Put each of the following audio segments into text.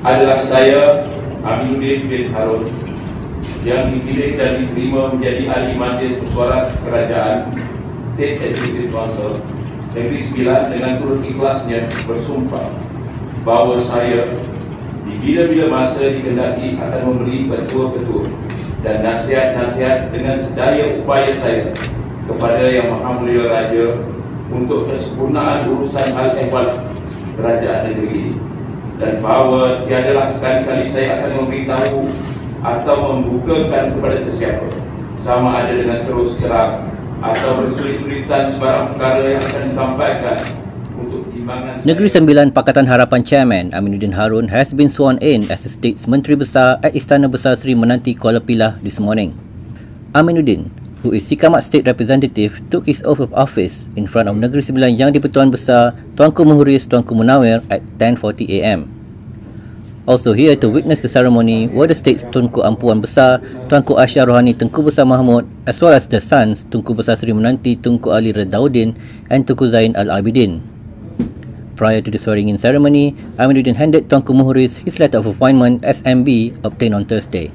adalah saya, Aminuddin bin Harun, yang dipilih dan diterima menjadi ahli majlis mesyuarat kerajaan State Executive Council Negeri Sembilan dengan turut ikhlasnya bersumpah bahawa saya di bila-bila masa dikehendaki akan memberi petua-petua dan nasihat-nasihat dengan sedaya upaya saya kepada Yang Maha Mulia Raja untuk kesempurnaan urusan hal ehwal kerajaan negeri ini, dan bahawa tiadalah sekali-kali saya akan memberitahu atau membukakan kepada sesiapa, sama ada dengan terus terang atau bersulit-sulitan sebarang perkara yang akan disampaikan untuk timbangan. Negeri Sembilan Pakatan Harapan Chairman Aminuddin Harun has been sworn in as the state's Menteri Besar at Istana Besar Seri Menanti Kuala Pilah this morning. Aminuddin, who is Sikamat State Representative, took his oath of office in front of Negeri Sembilan Yang di-Pertuan Besar Tuanku Muhriz Tuanku Munawir at 10:40 AM. Also here to witness the ceremony were the state's Tunku Ampuan Besar Tuanku Aisyah Rohani Tengku Besar Mahmud, as well as the sons Tunku Besar Seri Menanti Tunku Ali Redauddin and Tunku Zain Al-Abidin. Prior to the swearing-in ceremony, Aminuddin handed Tuanku Muhriz his letter of appointment as MB obtained on Thursday.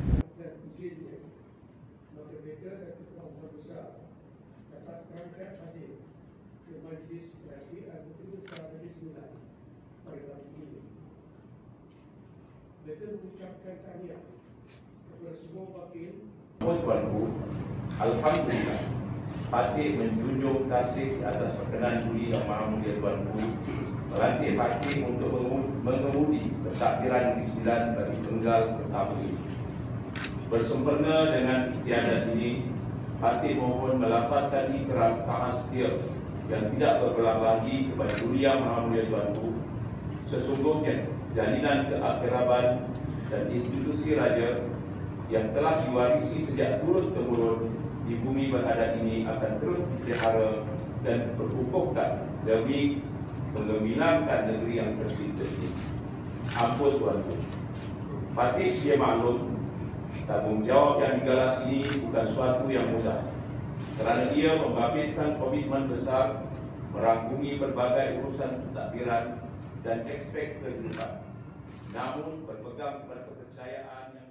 Tuanku, Alhamdulillah, Patih menjunjung kasih atas perkenan budi Yang Maha Mulia Tuanku melantik Patih untuk mengemudi pentadbiran Negeri Sembilan bagi penggal pertama ini. Bersempena dengan istiadat ini, Patih mohon melafazkan ikrar taat setia yang tidak berulang lagi kepada budi Yang Maha Mulia Tuanku. Sesungguhnya jalinan keakraban dan institusi raja yang telah diwarisi sejak turun-temurun di bumi beradat ini akan terus dipelihara dan berkukuhkan demi menggemilangkan negeri yang tercinta ini. Ampun Tuanku, Patih sedia maklum tanggungjawab yang digalas ini bukan suatu yang mudah, kerana ia membabitkan komitmen besar merangkumi berbagai urusan pentadbiran dan aspek kehidupan. Namun berpegang pada kepercayaan yang